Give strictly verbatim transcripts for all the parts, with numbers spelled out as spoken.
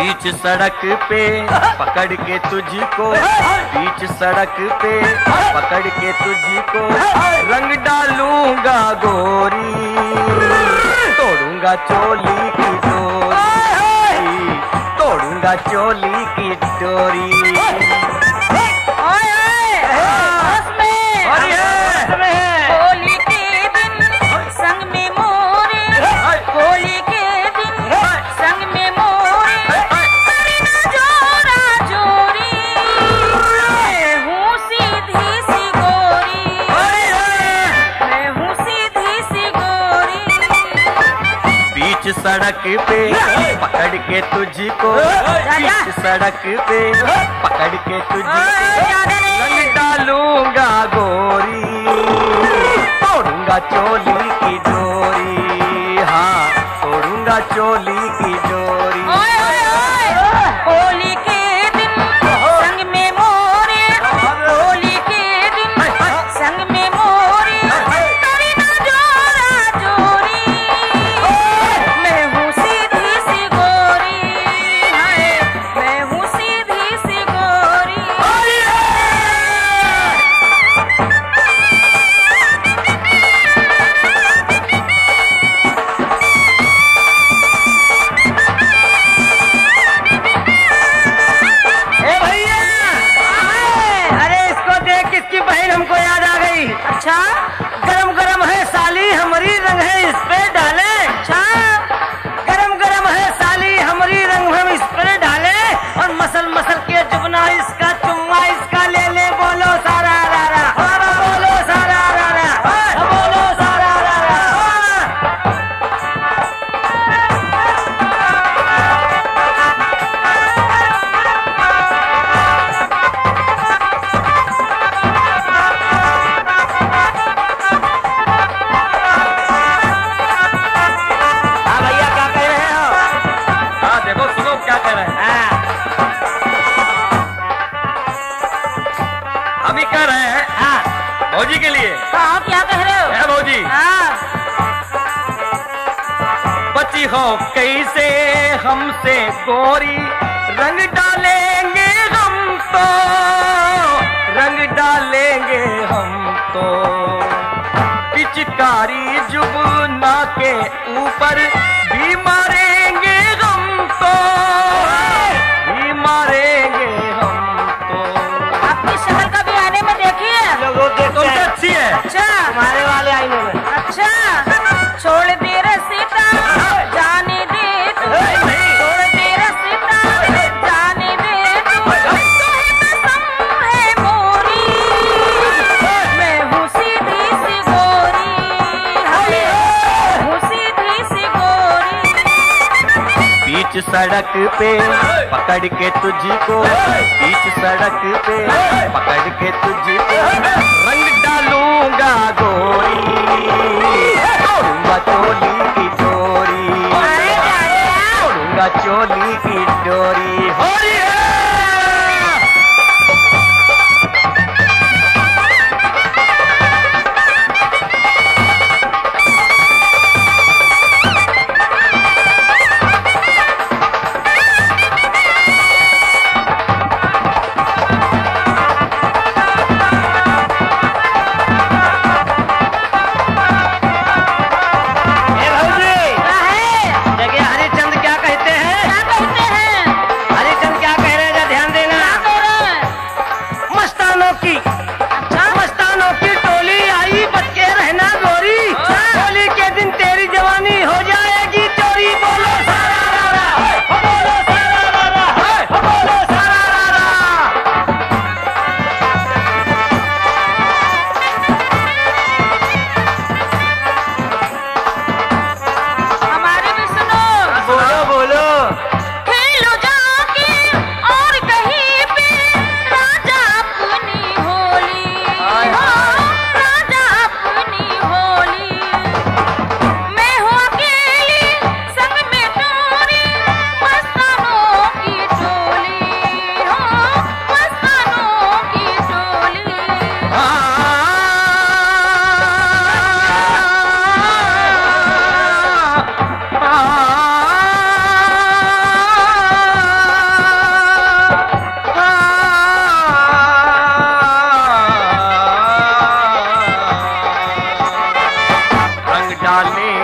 बीच सड़क पे पकड़ के तुझको, बीच सड़क पे पकड़ के तुझको रंग डालूंगा गोरी, तोड़ूंगा चोली की डोरी, तोड़ूंगा चोली की डोरी। होली के दिन संग में मोरे, होली के दिन संग में मोरे, जोरा जोरी, मैं हूँ सीधी सी गोरी, मैं हूँ सीधी सी गोरी। बीच सड़क पे पकड़ के तुझको, बीच सड़क पे पकड़ के तुझको रंग डालूंगा गोरी, तोड़ूंगा चोली की डोरी, हाँ तोड़ूंगा चोली की डोरी। होली के दिन संग में मोरे, होली के दिन संग में मोरे, तेरी ना जोरा जोरी, मैं हूँ सीधी सी गोरी, हाय मैं हूँ सीधी सी गोरी। किसकी बहन हमको याद आ गई। अच्छा गरम गरम है साली हमारी रंग है इस पे डाले, अच्छा गरम गरम है साली हमारी रंग हम इस पे डाले, और मसल मसल के जुबना इसका चुम्मा इसका ले ले, बोलो सारा रारा, बोलो सारा रारा, बोलो सारा रारा। अभी कह रहे हैं हाँ भौजी के लिए। हाँ क्या कह रहे हो? है भौजी हाँ बची हो कैसे हमसे गोरी, रंग डालेंगे हम तो, रंग डालेंगे हम तो, पिचकारी जुबना के ऊपर भी मारेंगे हम तो, भी मारेंगे हम तो। आपकी शक्ल कभी आने में देखी है? लोगों देखते तुम तो हैं अच्छी है। अच्छा हमारे वाले आईने में। अच्छा छोड़ दे रसीता जाने दे तू, छोड़ दे रसीता जाने दे तू, तुम्हें कसम है मोरी, मैं हूँ सीधी सी गोरी, मैं हूँ सीधी सी गोरी। बीच सड़क पे पकड़ के तुझको, बीच सड़क पे पकड़ के तुझको रंग डालूंगा गोरी, तोड़ूंगा चोली की डोरी, तोड़ूंगा चोली की डोरी। होली है।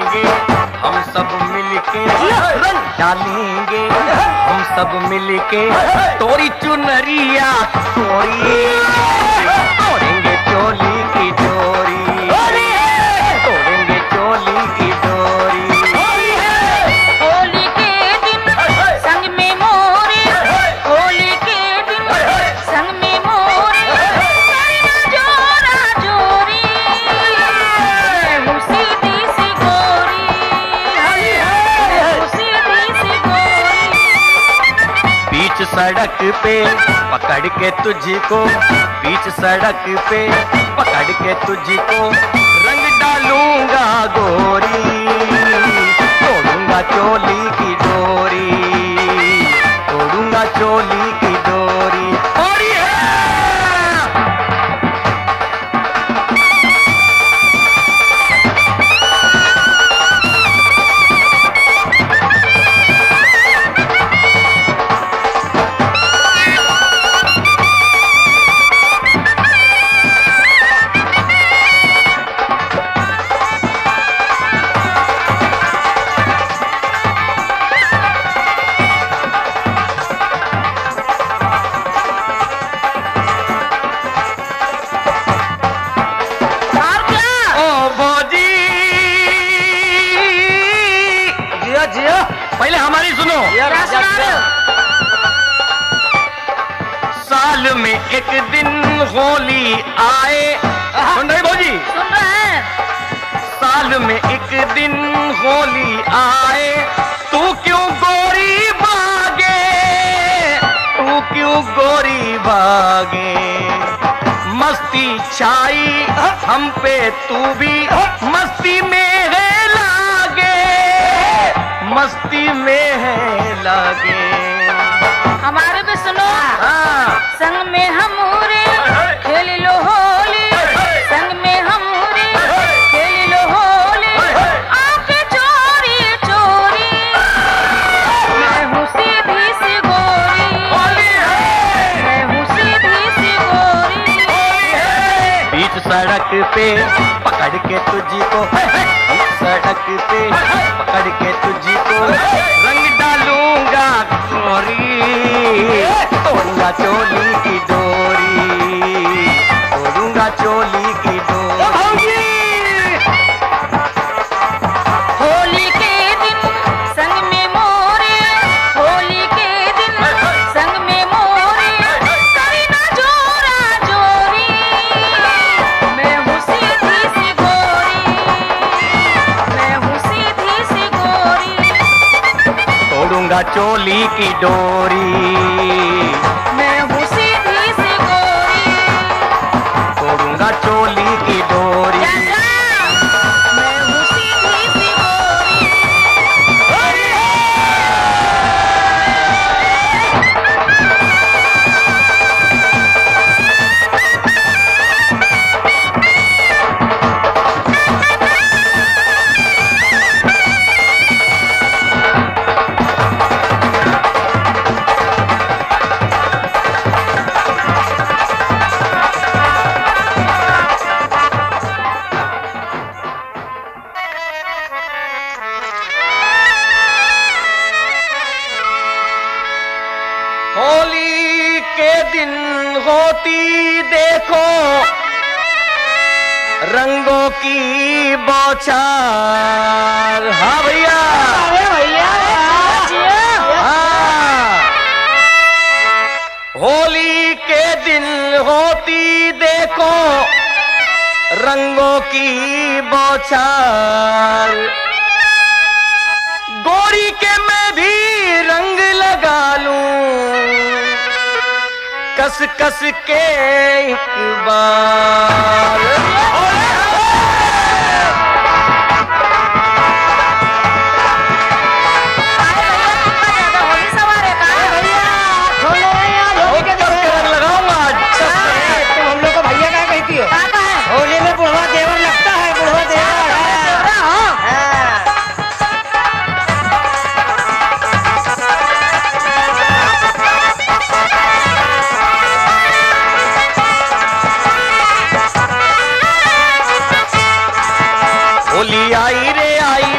डालेंगे हम सब मिलके, रंग डालेंगे हम सब मिलके, तोरी चुनरिया तोरी, तोड़ेंगे चोली की डोरी, तोड़ेंगे चोली की डोरी। होली के दिन संग में मोरे, होली के दिन संग में मोरे, करना जोरा जोरी, मैं हूँ सीधी सी गोरी, मैं हूँ सीधी सी गोरी। बीच सड़क पे पकड़ के तुझको, बीच सड़क पे पकड़ के तुझको, रंग डालूंगा गोरी, तोड़ूंगा चोली की डोरी, तोड़ूंगा चोली की डोरी। और ये और क्या? ओ भौजी, जियो जियो पहले हमारी सुनो। जियो क्या राजा सुना रहे जियो। हो? साल में एक दिन होली आए, सुन रहे भौजी? सुन रहे हैं? साल में एक दिन होली आए, तू क्यों गोरी भागे, तू क्यों गोरी भागे, मस्ती छाई हम पे तू भी मस्ती में है लागे, मस्ती में है लागे। हमारे भी सुनो। हाँ, संग में हमरे खेल लो होली, संग में हमरे खेल लो होली, आके चोरी चोरी, मैं हूँ सीधी सी गोरी, होली है, मैं हूँ सीधी सी गोरी। बीच सड़क पे पकड़ के तुझको, सड़क पे पकड़ के तुझको, रंग डालूंगा गोरी, तोड़ूंगा चोली की डोरी, तोड़ूंगा चोली की डोरी। होली के दिन संग में मोरे, होली के दिन संग में मोरे, करना जोरा जोरी, मैं हूँ सीधी सी गोरी, मैं हूँ सीधी सी गोरी, तोड़ूंगा चोली की डोरी, मैं हूँ सीधी सी गोरी। तोड़ूंगा चोली की डोरी। मैं हूँ सीधी सी गोरी। होली के दिन होती देखो रंगों की बौछार। हाँ भैया, अरे भैया हाँ, होली के दिन होती देखो रंगों की बौछार, गोरी के मैं भी रंग लगा लूं कस कस के एक बार। होली सवार है का? छोड़ो यार, होली के दिन है। रंग लगाऊंगा आज। तुम हम लोग को भैया क्या कहती हो? का है? होली में बुढ़वा देवर लगता है, बुढ़वा देवर है। हाँ। हाँ।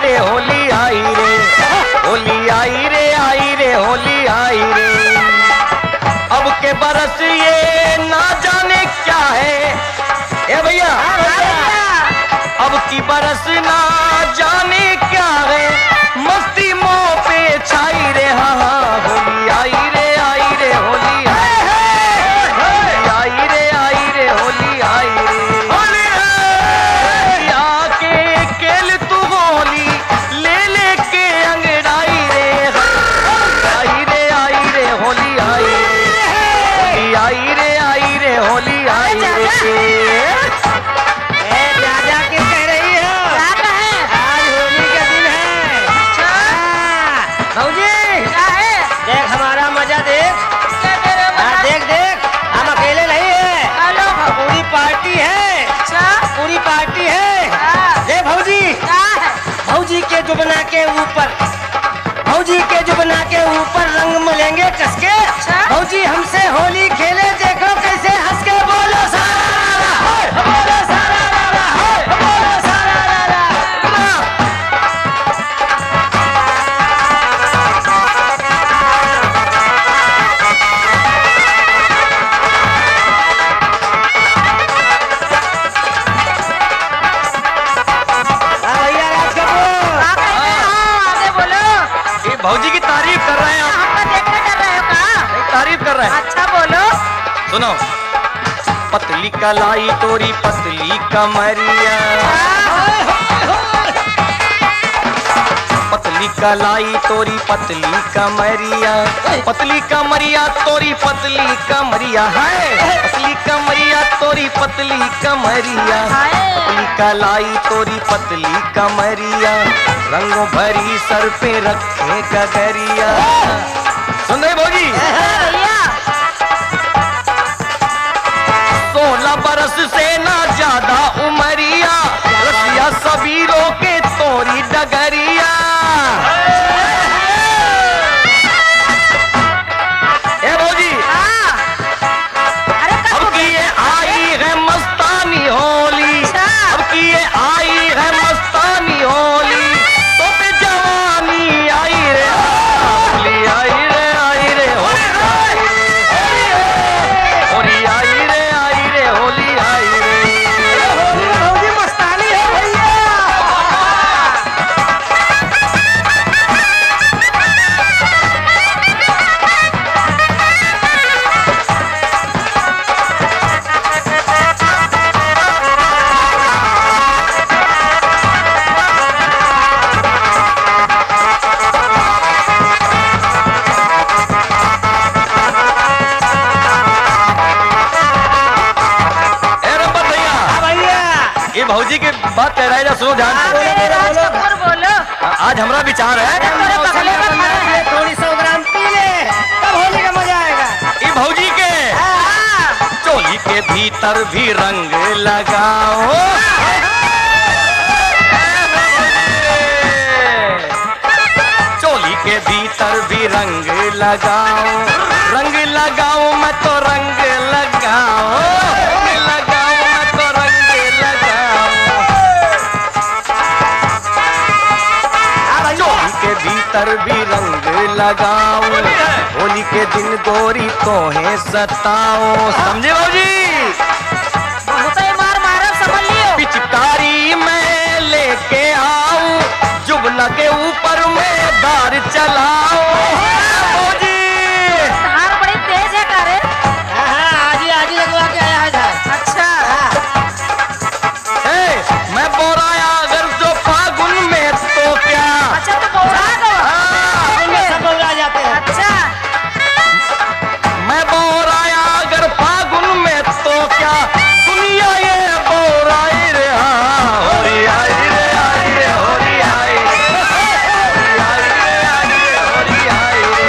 रे होली आई रे, होली आई रे आई रे होली आई रे। अब के बरस ये ना जाने क्या है, ए भैया अब की बरस ना जाने क्या है, मस्ती मोह पे छाई रे। हाँ हाँ होली आई रे आई रे होली आई रे, आई रे आई रे होली आई रे, होली है आके खेल तू होली ले ले के अंगड़ाई रे, आई रे आई रे होली आई रे, आई रे आई रे होली आई रे। भौजी के जुबना के ऊपर, भौजी के जुबना के ऊपर रंग मलेंगे कसके, भौजी हमसे होली खेले देखो कैसे हंस के। बोलो सारा, बोलो सारा, बोलो सारा। भौजी की तारीफ कर रहे हैं आप? आपका देख के कर रहे हो का? तारीफ कर रहे हैं। अच्छा बोलो। सुनो, पतली कलाई तोरी पतली कमरिया, पतली कलाई तोरी पतली कमरिया, पतली कमरिया तोरी पतली कमरिया है, पतली कमरिया तोरी पतली कमरिया, पतली कलाई तोरी पतली कमरिया, रंगों भरी सर पे रखे गगरिया। सुन रहे भौजी? भैया सोलह बरस से ना ज्यादा उमरिया, रसिया सबीरों के तोरी डगरिया। ए भौजी अब की ये आई है मस्तानी होली, अब की ये आई है मस्तानी होली, तो पे जवानी आई रे, होली आई रे आई रे होली आई रे, होली आई रे आई रे होली आई रे। भौजी मस्तानी है भैया। भौजी की बात कह रहा है, सुनो ध्यान से। मेरे राज कपूर बोलो। आज हमारा विचार है, थोड़े पगले का खाना है। थोड़ी सौ ग्राम पी ले, तब होली का मजा आएगा। ये भौजी के चोली के भीतर भी रंग लगाओ, चोली के भीतर भी रंग लगाओ, रंग लगाओ मैं तो रंग लगाओ, रंग लगाओ मैं तो रंग लगाओ, चोली के भीतर भी रंग लगाओ, होली के दिन गोरी तोहे सताओ। समझे भौजी? बहुत ही मार मारो समझ लियो। पिचकारी में लेके आओ, जुबना के ऊपर में धार चलाओ। भौजी धार बड़ी तेज है का रे? आज ही आज ही लगवा के आया है धार। अच्छा ए, मैं बोराया अगर जो फागुन में तो क्या। अच्छा तो बोला दो। हाँ, सब लोग आ जाते हैं। अच्छा मैं बोराया अगर फागुन में तो क्या, दुनिया ये बोराई रे। हाँ होली आई रे आई रे होली आई रे, होली आई रे आई रे होली आई रे।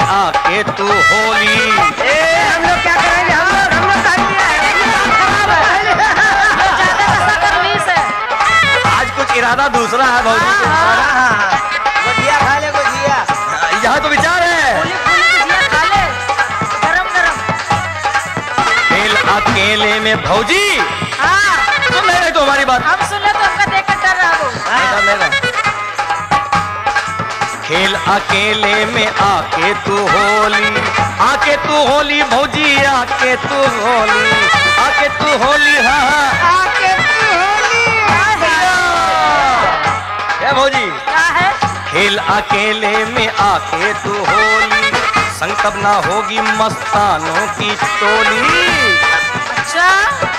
आके तू होली। ए, हम लोग क्या करेंगे? हम लोग हम लोग ताली है। ज्यादा नशा कर ली से। आज कुछ इरादा दूसरा है भौजी। हाँ, हाँ। गुजिया खा ले गुजिया। यहाँ तो विचार है। फूली फूली गुजिया खा ले, गरम गरम। खेल अकेले में भौजी। हाँ, सुन ले रहे तो हमारी बात। हम सुन ले तो हमका देख कर डर रहा हो। इधर ले ले। खेल अकेले में आके तू होली, आके तू होली भौजी, आके तू होली, आके तू होली। हाँ हाँ आके तू होली। क्या भौजी? क्या है? खेल अकेले में आके तू होली, संग तब ना होगी मस्तानों की टोली। अच्छा,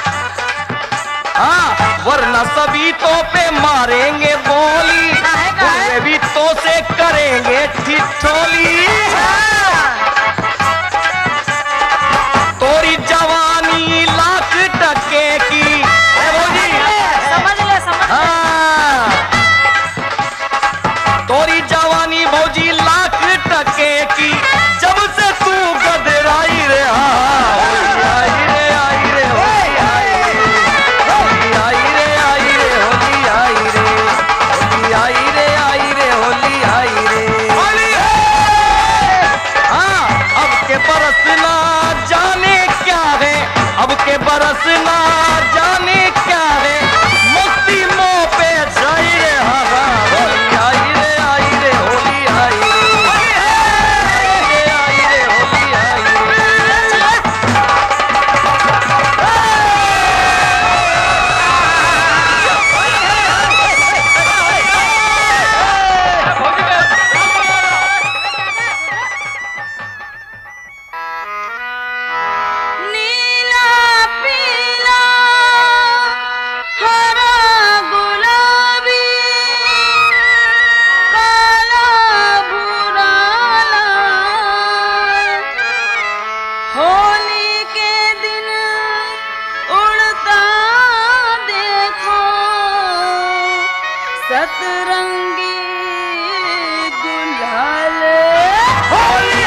हाँ, वरना सभी तो पे मारेंगे बोली, काहे, काहे? बुरे भी तो से करेंगे ठिठोली। तोरी जवानी लाख टके की। ए भौजी, समझ ले समझ ले। हाँ, तोरी जवानी भौजी लाख टके की, जब से तू गदराई रे। हाँ, होली आई रे आई रे होली आई रे, होली आई रे आई रे होली आई रे, होली आई रे आई रे होली आई रे। होली हाँ, अब के बरस ना जाने क्या है, अब के बरस ना जाने क्या है, मुक्ति मोह पे छाई रे। हाँ हाँ, होली आई रे आई रे होली आई रे, होली आई रे होली आई रे। नीला पीला हरा गुलाबी काला भूरा लाल, होली के दिन उड़ता देखो सतरंगी गुलाल। होली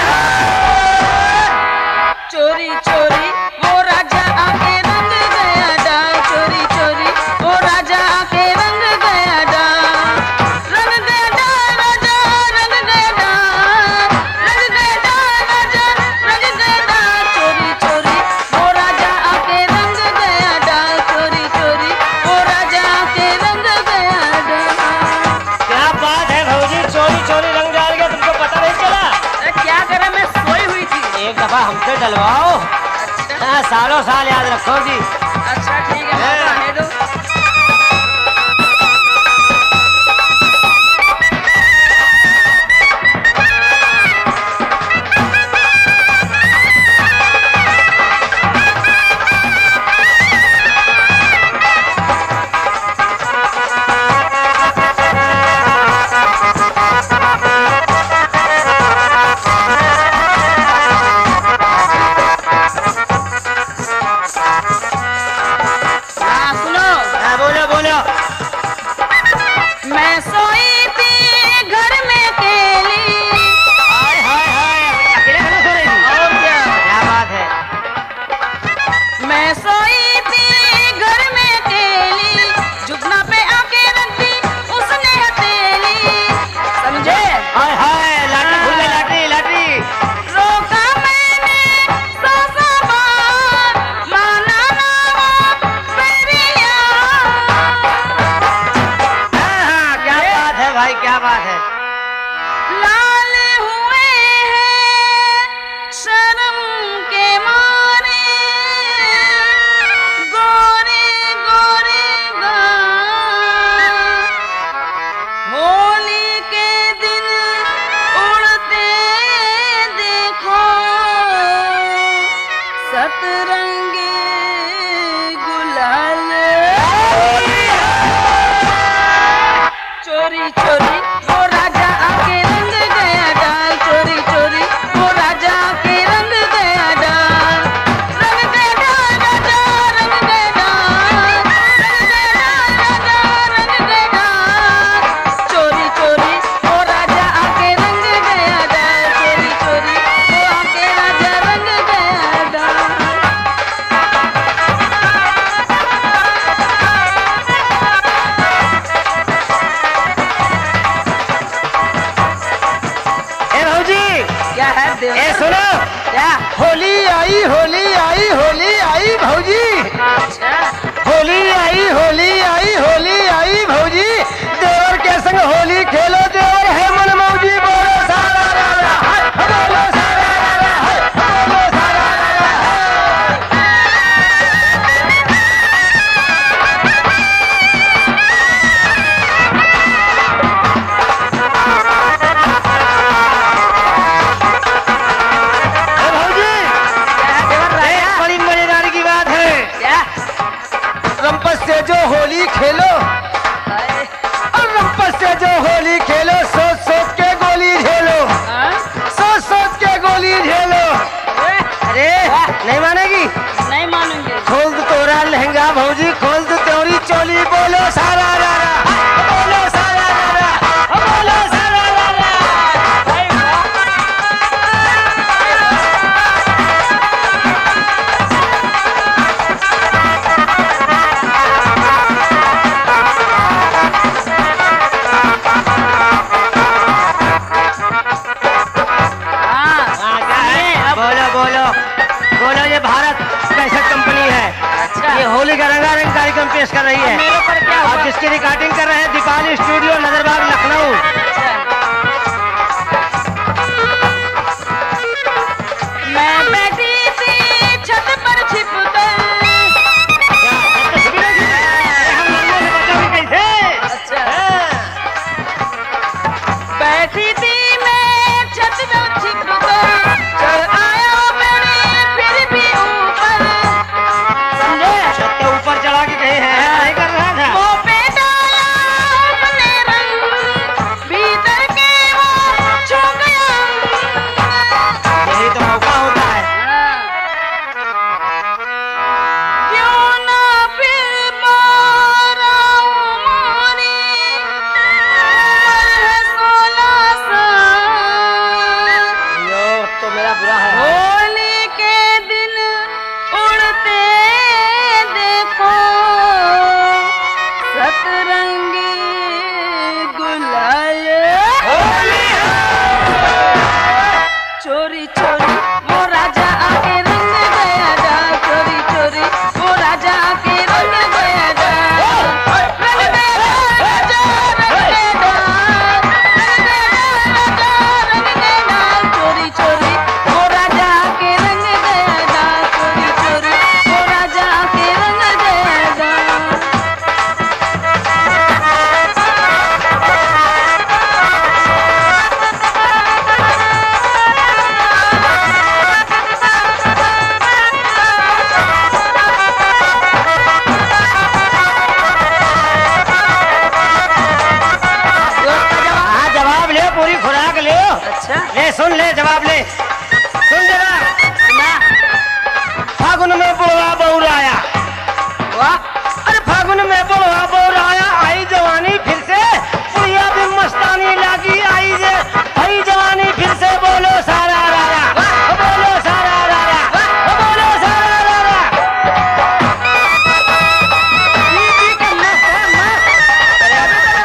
चोरी चोरी वो राजा आके रंग गया डाल, चोरी चोरी वो राजा आके रंग गया डाल, रंग गया डाल राजा, रंग गया डाल, रंग गया डाल राजा, रंग गया डाल, चोरी चोरी वो राजा आके रंग गया डाल, चोरी चोरी वो राजा आके रंग गया डाल। क्या बात है भौजी, चोरी चोरी रंग डाल गया, तुमको पता नहीं चला? अरे क्या करे, मैं सोई हुई थी। एक दफा हमसे डलवाओ। हाँ, सालों साल याद रखो जी। अच्छा ठीक है, मौका आने दो। क्या है देवर? ए सुनो, क्या? होली आई होली आई होली आई भौजी, अच्छा होली आई होली आई होली आई भौजी, देवर के संग होली खेलो, देवर है मन मौजी, बोलो सारा रा रा, बोलो सारा रा रा, बोलो सारा रा रा। ए भौजी, क्या है देवर राजा? एक बड़ी मजेदार की बात है, क्या? रंपस से जो होली खेलो, अरे, और रंपस से जो होली खेलो, सोच सोच के गोली झेलो, हाँ? सोच सोच के गोली झेलो। अरे, अरे नहीं मानेगी? नहीं मानूंगे। खोल दो तोरा लहंगा भौजी, खोल दो तेरी चोली, बोलो सारा रा रा, बोलो सारा रा रा, बोलो सारा रा रा। भाई हाँ, हाँ, क्या है? बोलो बोलो बोलो, ये भारत कैसेट कंपनी है, अच्छा। ये होली का रंगारंग कार्यक्रम पेश कर रही है, मेरे ऊपर क्या आप हुआ? जिसकी रिकॉर्डिंग कर रहे हैं दीपाली स्टूडियो नजरबाग लखनऊ। मैं बैठी थी छत पर छिप कर। क्या? अब तो सुबह नहीं थी? अरे हम लोगों से बचोगे कैसे? अच्छा बैठी थी मैं छत पर छिप कर, चढ़ आया मैंने फिर भी ऊपर, समझे? छत के ऊपर चढ़ा के कहे हैं, नहीं कर रहा था। मुंह पे डाला अपने रंग, भीतर के वो छू गया। यही तो मौका होता है। क्यों ना फिर मारा मोरी, उम्र है सोलह साल। यो तो मेरा बुरा है। होली के दिन उड़ते देखो सतरंगी गुलाल। चोरी चोरी वो राजा आके रंग गया डाल, चोरी चोरी वो राजा आके रंग गया डाल, रंग गया डाल, राजा रंग गया डाल, रंग गया डाल, राजा रंग गया डाल, चोरी चोरी वो राजा आके रंग गया डाल, चोरी चोरी वो राजा आके रंग गया डाल। हाँ जवाब ले, पूरी खुराक ले, अच्छा ले सुन ले जवाब ले, सुन जवाब। ना फागुन में बुढ़वा बहुराया, वाह अरे फागुन में बुढ़वा बहुराया, आई जवानी फिर से, पुड़िया भी मस्तानी लागी, आई जे आई जवानी फिर से, बोलो सारा रा रा, बोलो सारा रा रा, बोलो सारा रा रा। जी जी के मस्त है मस्त।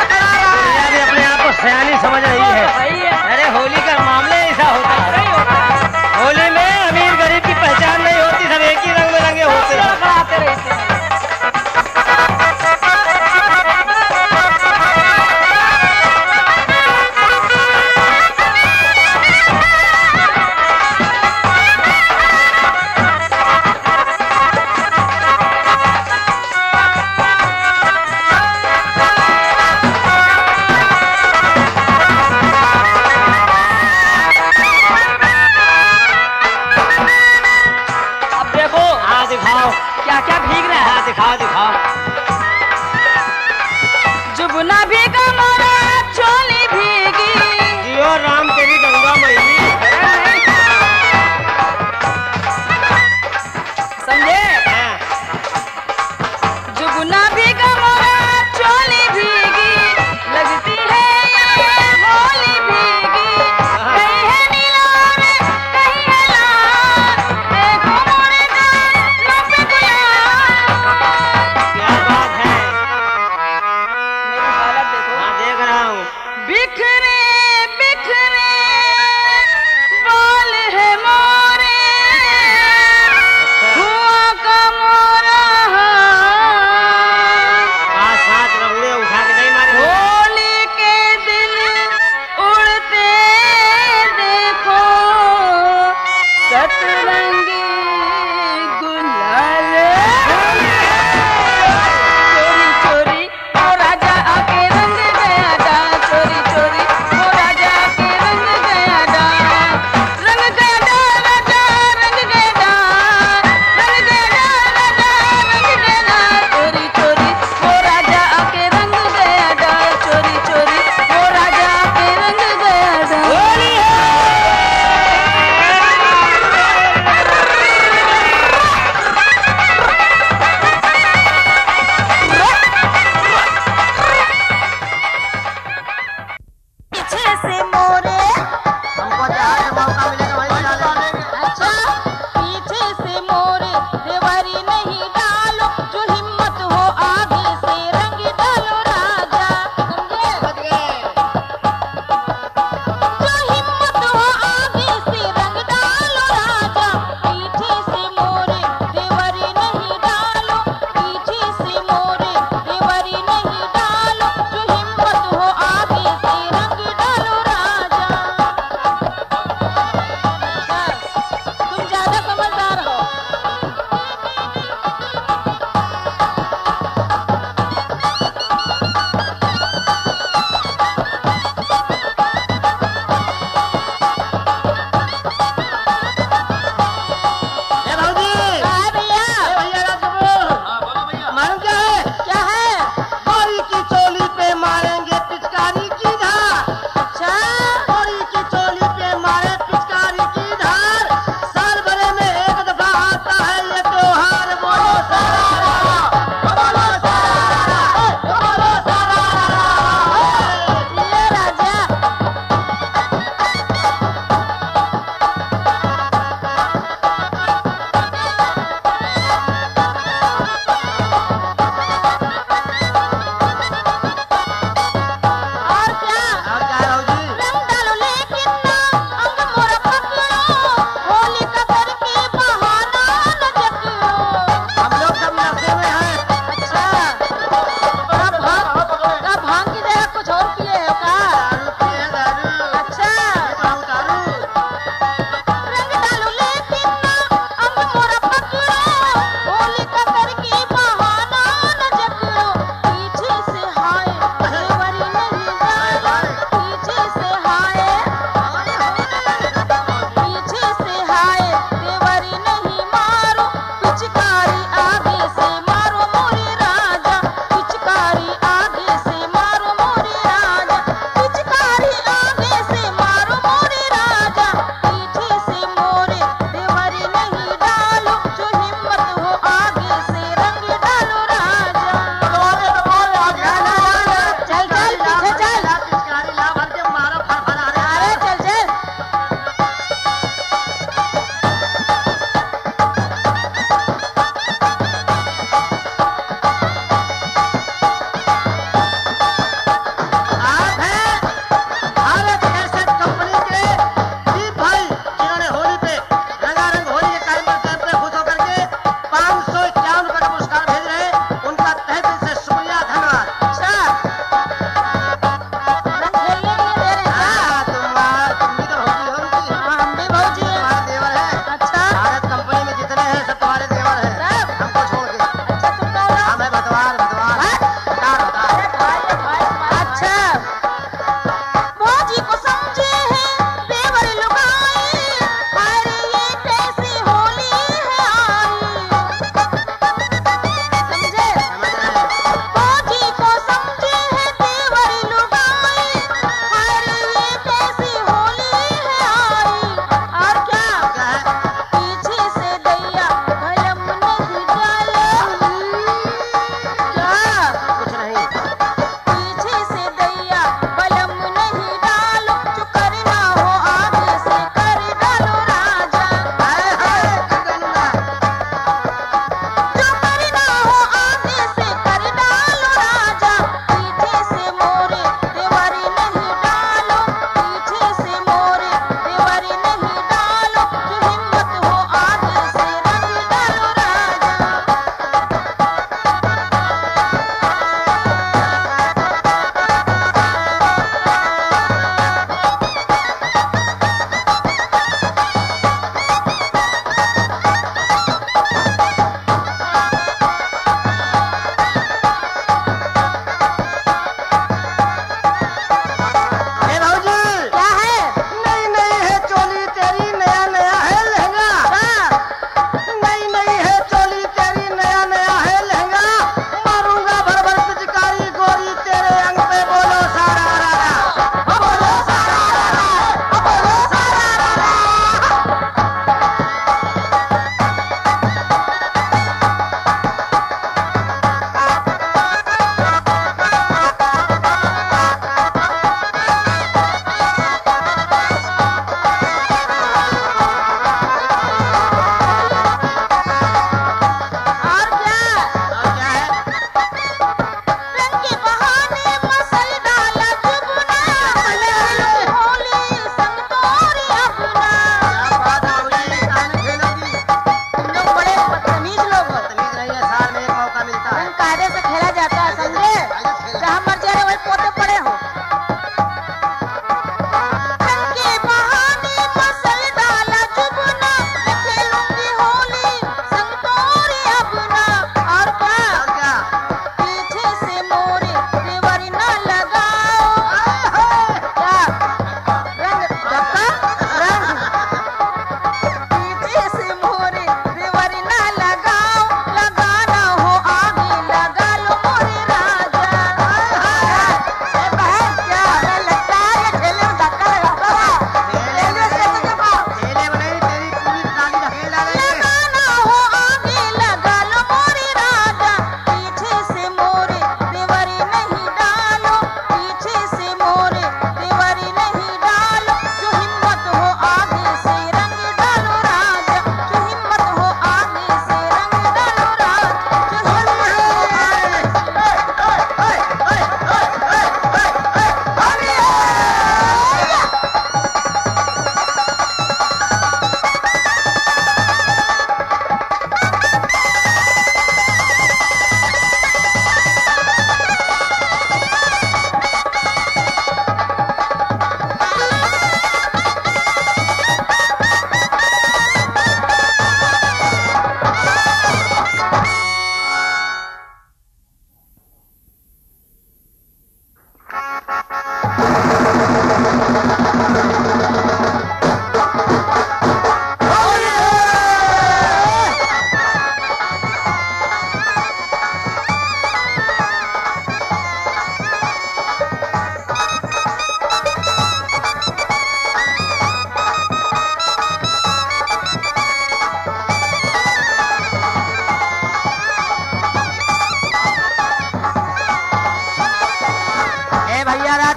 पुड़िया भी अपने आप को सयानी समझ रही है। भाई है अरे होली का मामला ऐसा होता है। सही होता है।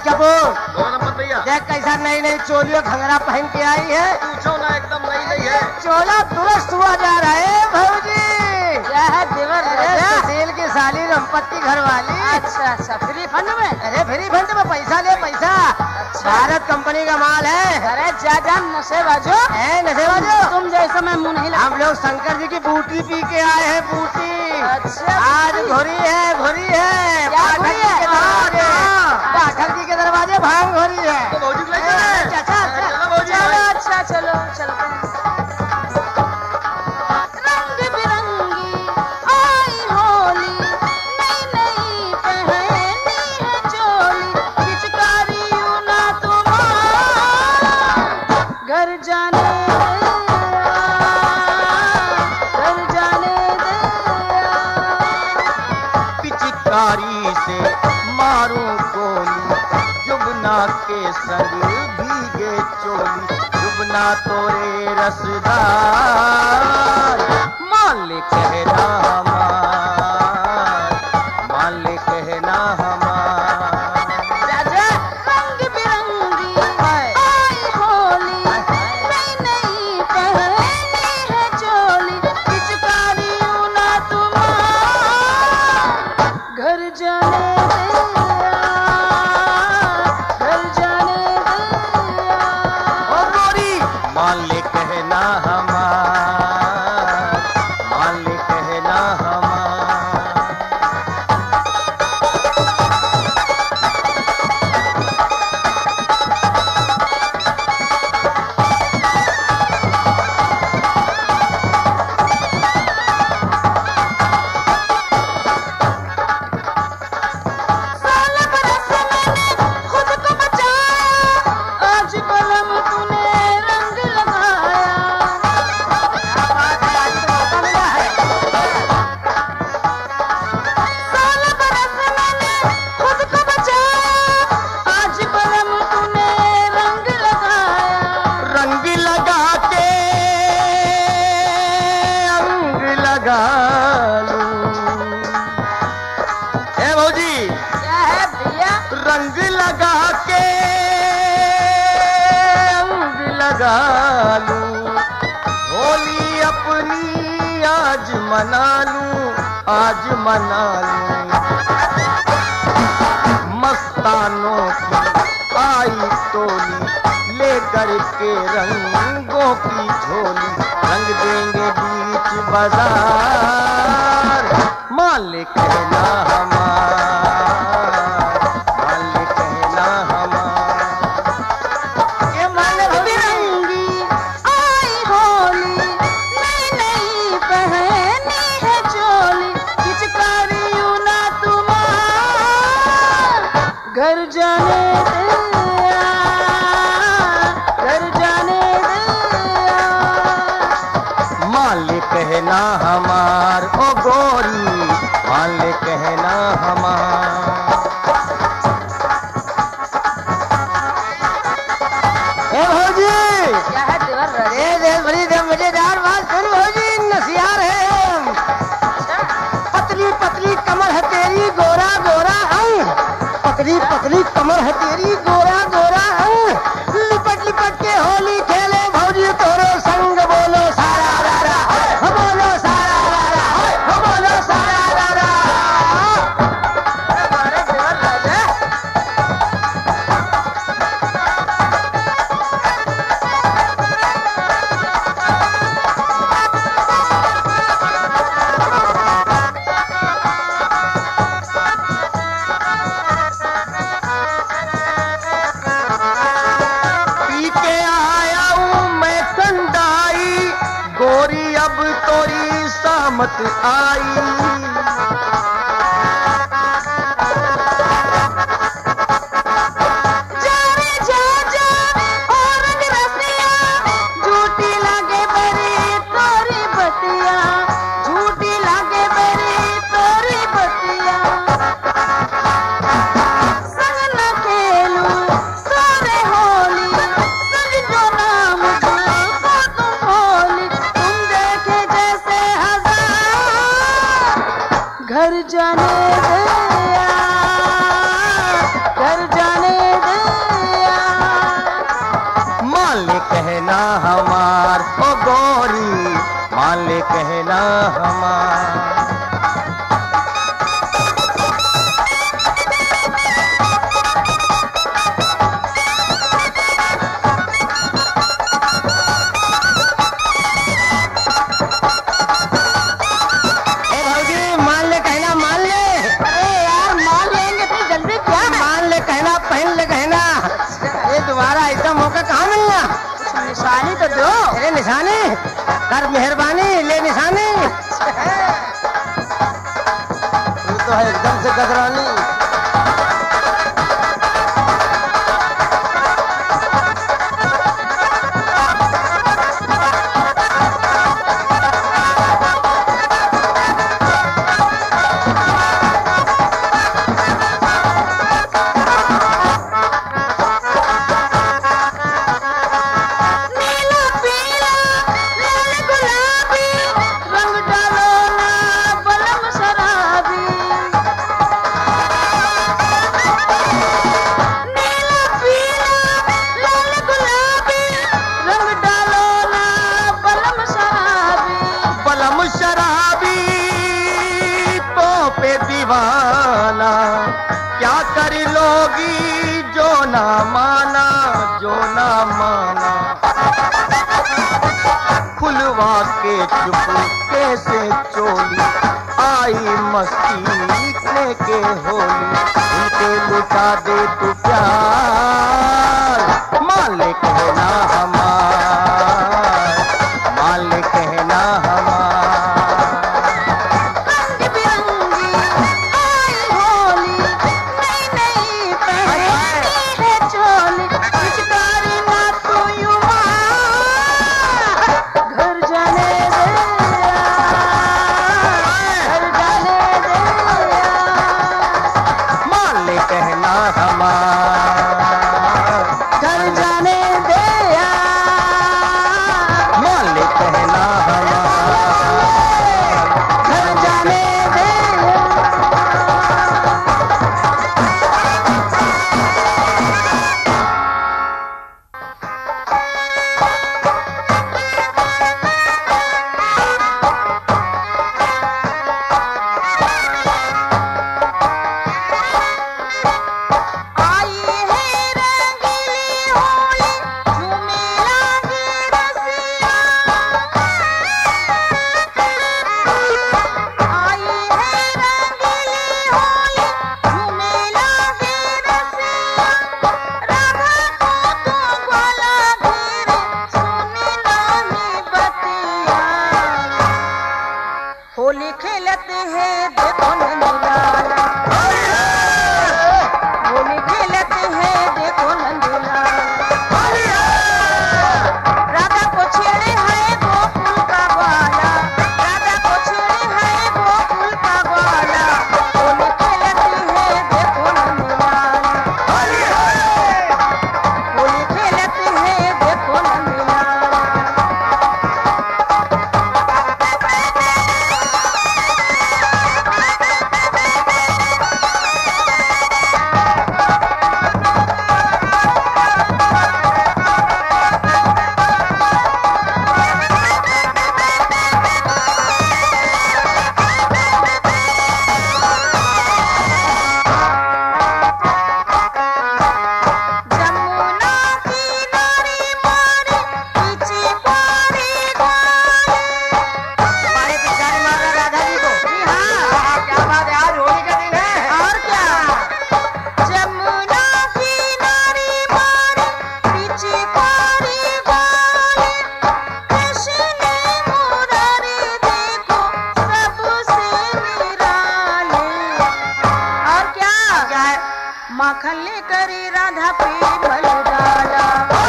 कपूर गौरव भैया देख कैसा नई नई चोली और घंगरा पहन के आई है। पूछो ना, एकदम नई नई है। चोला दुरुस्त हुआ जा रहा है भौजी। क्या है देवर अरे राजा? सुशील की साली रंपत की घरवाली। अच्छा अच्छा, फ्री फंड में? अरे फ्री फंड में पैसा ले पैसा। भारत कंपनी का माल है। अरे जा जा नशे बाजो, है नशे बाजो। तुम जैसा मैं मुंह नहीं लगा। हम लोग शंकर जी की बूटी पी के आए हैं, बूटी। अच्छा आज घोरी है, घोरी है। क्या पाठक घोरी जी है? के दरवाजे, पाठक जी के दरवाजे भांग घोरी है। तो भौजी को ले चले। अच्छा अच्छा चलो भौजी। चलो, अच्छा चलो चलते हैं। रंग बिरंगी आई होली, नई नई पहनी है चोली, पिचकारी यूं ना तुम्हारा घर जाने दे, घर जाने दे। पिचकारी से मारूं गोली, जुबना के संग भीगे चोली, जुबना तोरे रसदार, मालिक कहना हमार, मालिक कहना हमार। राजा रंग बिरंगी आई होली, नई नई पहनी है चोली, पिचकारी यूं ना तुम्हारा घर जाने दे, घर जाने दे। ओ गोरी मालिक कहना हमार, मालिक कहना हमार। साल बरस मैंने खुद को बचाया, आज कलम तूने रंग लगाया। साल बरस मैंने खुद को बचाया, आज कलम तूने रंग लगाया। रंग लगा के अंग लगा लूं। ए भौजी क्या है भैया? रंग लगा के अंग लगा लूं, होली अपनी आज मना लूं, आज मना लूं। मस्तानों की आई टोली, लेकर के रंगों की झोली, रंग देंगे बीच बाजार, मालिक कहना हमार, मालिक कहना हमार। ये मान रंग बिरंगी आई होली, नई नई पहनी है चोली, पिचकारी यूं ना तुम्हारा घर जाने दे, घर जाने दे। मालिक कहना हमार, ओ गोरी मालिक कहना हमार। ए भौजी क्या है देवर राजा? ये देख बड़ी दे मजेदार बात सुन भौजी, नसियार है हम। पतली पतली कमर है तेरी, गोरा गोरा अंग, पतली पतली कमर है तेरी, गोरा गोरा अंग, लिपट लिपट के होली खेले भौजी तोरे संग, बोलो सारा रारा, हो बोलो सारा रारा, हो बोलो सारा रारा। हमारे देवर राजा पी के आया हूँ मैं ठंडाई, गोरी अब तोरी सामत आई। जा रे जा जा और रंग रसिया, झूठी लागे बरी तोरी बतिया, झूठी लागे बरी तोरी बतिया। संग न खेलूं तोरे होली, संग जो नाम को तुम होली, तुम देखे जैसे हजार घर जाने दे, घर जाने दे। मान ले कहना हमारा। निशानी तो दो। अरे निशानी कर मेहरबानी, ले निशानी। तू तो है एकदम से गजरानी। क्या कर लोगी जो ना माना, जो ना माना। खुलवा के चुपके से चोली आई मस्ती के होली, उनके लुटा दे तू प्यार। मान ले कहना हमार, मान ले कहना हमार। होली खेलते हैं देखो नंदलाल, होली खेलते हैं देखो नंदलाल। राधा को छेड़े है गोकुल का ग्वाला, राधा को छेड़े है गोकुल का ग्वाला। होली खेलते हैं देखो नंदलाल, होली खेलते हैं देखो नंदलाल। माखन लेकर राधा पे मल डाला,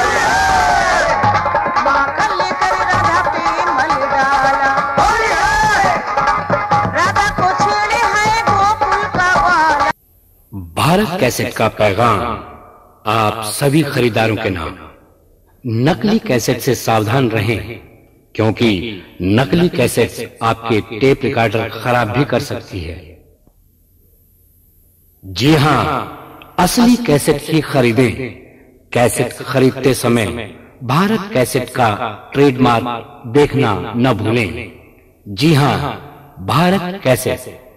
माखन लेकर राधा पे मल डाला। राधा को छेड़े है गोकुल का ग्वाला। भारत कैसेट का पैगाम आप सभी खरीदारों के नाम। नकली कैसेट से सावधान रहें, क्योंकि नकली कैसेट आपके टेप रिकॉर्डर खराब भी कर सकती है। जी हां, असली कैसेट ही खरीदें। कैसेट खरीदते समय भारत कैसेट का ट्रेडमार्क देखना न भूलें। जी हां, भारत कैसेट।